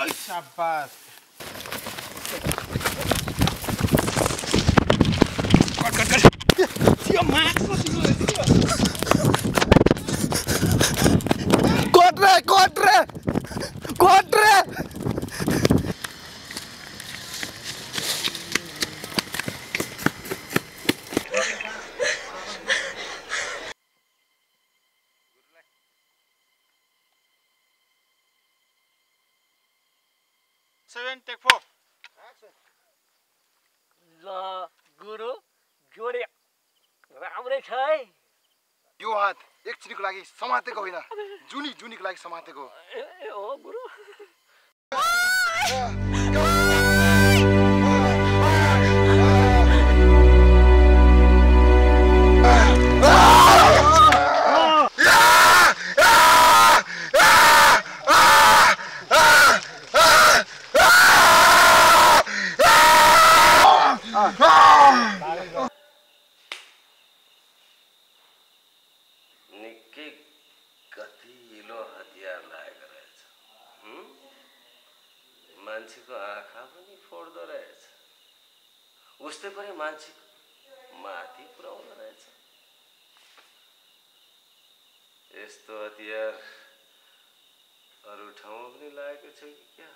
शाबाश कट त्यो माछको कोट रे 7 take 4 ल गुरु जोडे राम्रै छ है यो हात एकछिनको लागि समातेको होइन जुनीको लागि समातेको ए हो गुरु निकै गतिलो हतियार लागेको रहेछ मान्छेको आँखा पनि फोड्दो रहेछ उस्तै पनि मान्छेको माथि पुर्याउँदो रहेछ यस्तो हतियार अरू ठाउँमा पनि लागेको छ कि क्या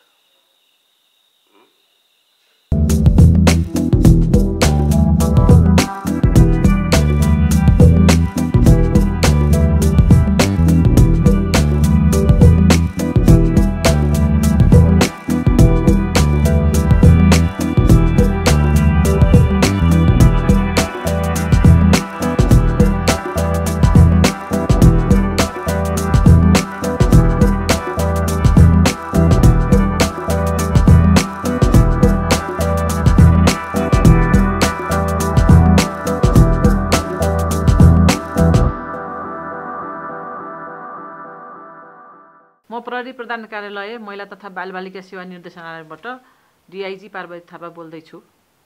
म प्रहरी प्रधान कार्यालय महिला तथा बालबालिका सेवा निर्देशनालयबाट डिआइजी पार्वती थापा बोल्दै छु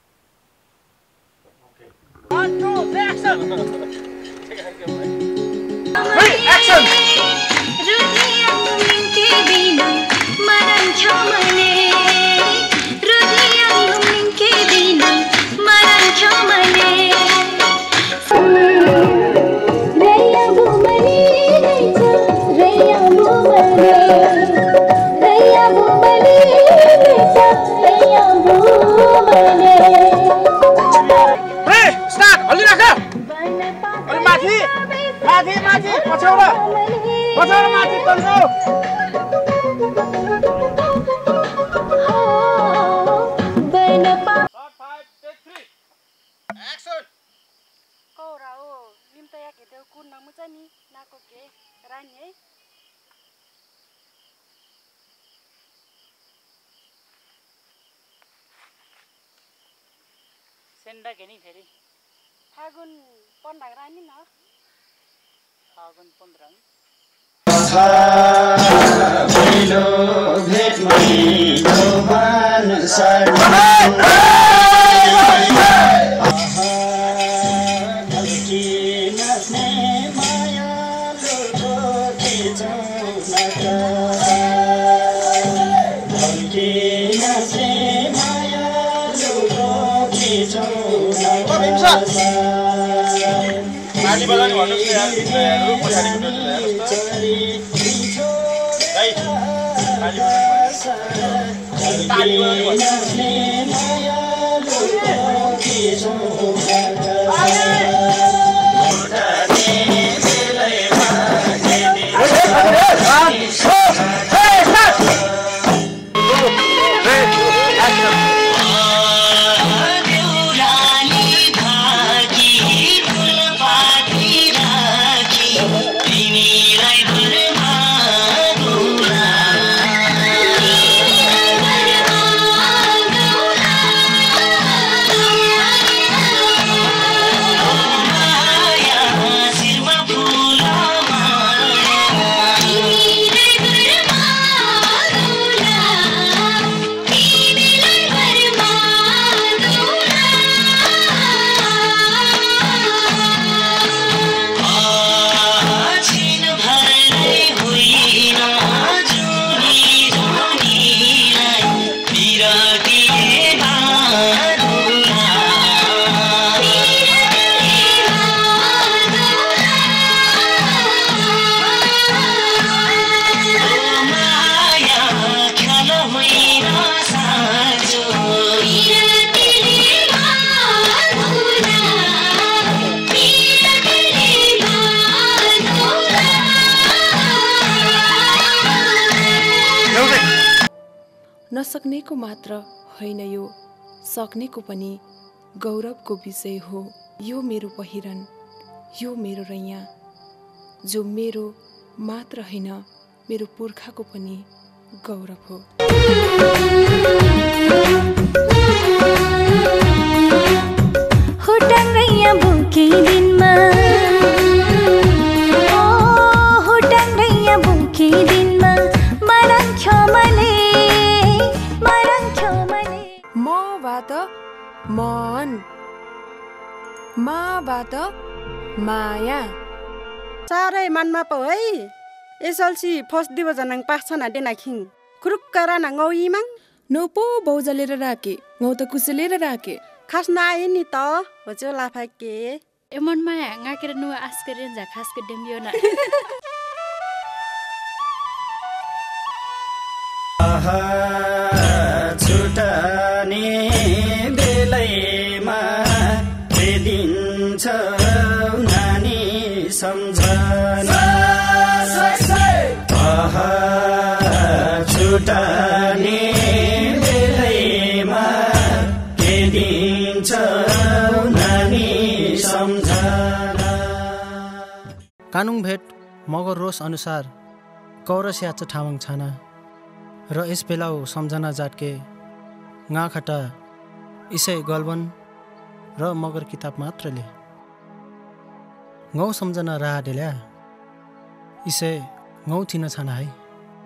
सेन्डा घेनी फेरि फागुन 15 रानी न फागुन 15 भेलो भेट महिलो मान माली बजाउने भन्नुस् यार भित्रहरू पछाडिको टोटल हेर्नुस् त राइट माली बजाउने ताली बजाउने नसक्नेको मात्र होइन यो सक्नेको पनि गौरवको विषय हो। यो मेरो पहिरन, यो मेरो रैया, जो मेरो मात्र होइन मेरो पुर्खाको पनि गौरव हो। हुटाङ्गैया बुके दिनमा हुटाङ्गैया बुके दिनमा मरङ्ख्यो मले मबाट मन, माबाट माया सारै मानमा पो है एसएलसी फर्स्ट डिभिजन पाछना देनाखिङ खुरुक्करा न गौइमाङ नोपो बौजलेर राखे गौ त कुसलेर राखे खास नआए नि त होचो लाफाके ए मनमा ngaकेर नु आस्करे जा खास के डेम्बियो न छुटाने बेलैमा दिन्छ नानी सम्झना छुटाने बेलैमा दिन्छ नानी सम्झना। कानुङ भेट मगर रोस अनुसार कौरस्या ठावङ छाना र यस बेलाउ सम्झना जाटके गाखटा इसै गलबन र मगर किताब मात्रले गौ सम्झना राह डेल्या इसै गौ थिन छाना है।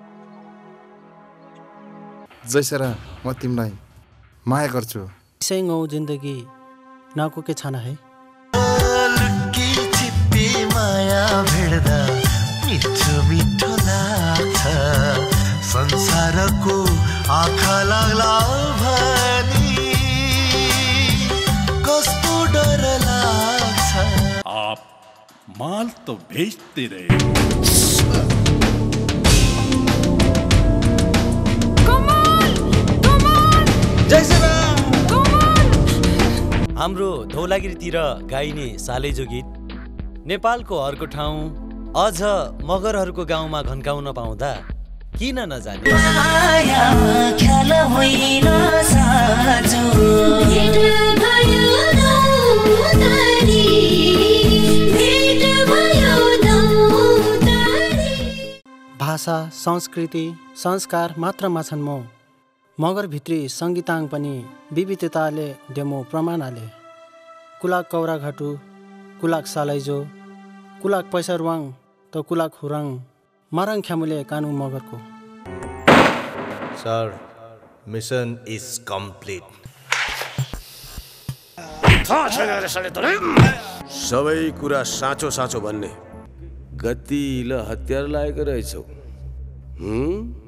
जैसरा म तिमीलाई माया गर्छु इसै गौ जिन्दगी नाको के छाना है। लुक्की छिप्पी माया भेट्दा मिठो मिठो लाग्छ संसारको आँखा लाग्ला भनी कस्तो डर लाग्छ। आप माल तो बेचते रहे। हाम्रो धौलागिरीतिर गाइने सालेजो गीत नेपालको अर्को ठाउँ अझ मगरहरूको गाउँमा घन्काउन पाउँदा किन नजाने। भाषा संस्कृति संस्कार मात्रमा छन् मगर भित्री सङ्गीताङ पनि विविधताले डेमो प्रमाणले कुलाक कौरा घटु कुलाक सालैजो कुलाक पैसरवाङ त कुलाक हुराङ माराङ ख्यामुले कानु मगरको। Sir mission is complete. सबै कुरा साँचो साँचो भन्ने गतिलो हतियार लागेको रहेछौ।